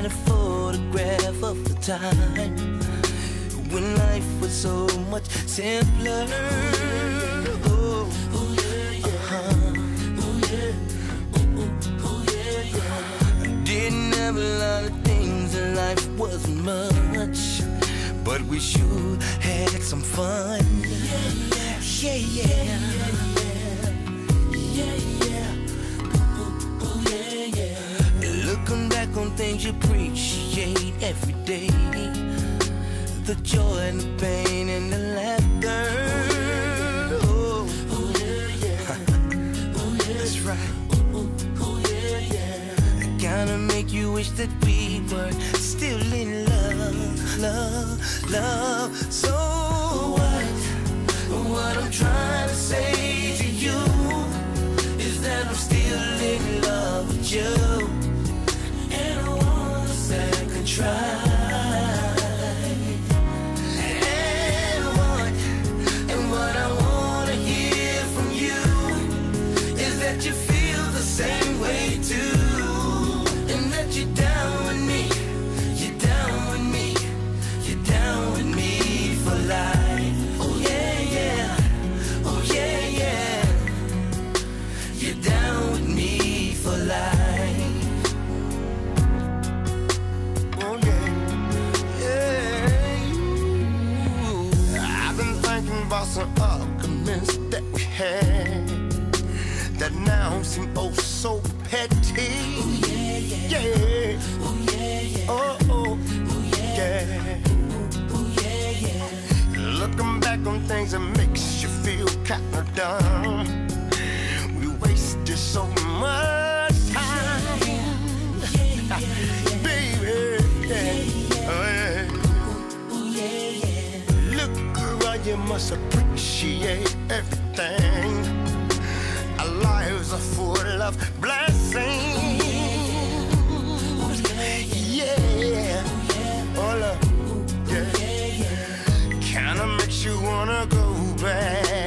a photograph of the time when life was so much simpler. Oh, didn't have a lot of things and life wasn't much, but we sure had some fun. Yeah, yeah. Looking back on things you appreciate every day, the joy and the pain and the laughter. Oh, that's right. Kinda make you wish that we were still in love. So what I'm trying to say to you is that I'm still in love with you, and I want a second try. And what I wanna hear from you is that you feel the same way too. You're down with me, you're down with me, you're down with me for life. Oh yeah, yeah, oh yeah, yeah. You're down with me for life. Oh yeah, yeah. I've been thinking about some arguments that we had that now seem oh so petty. Oh yeah, yeah, yeah. Oh yeah, yeah. Oh, oh, oh yeah, yeah. Oh yeah, yeah. Looking back on things that makes you feel kinda dumb. We wasted so much time, baby. Yeah. Oh yeah. Oh yeah, yeah. Look around, you must appreciate everything. Our lives are full of blessings. Yeah, oh love, yeah. Kinda makes you wanna go back.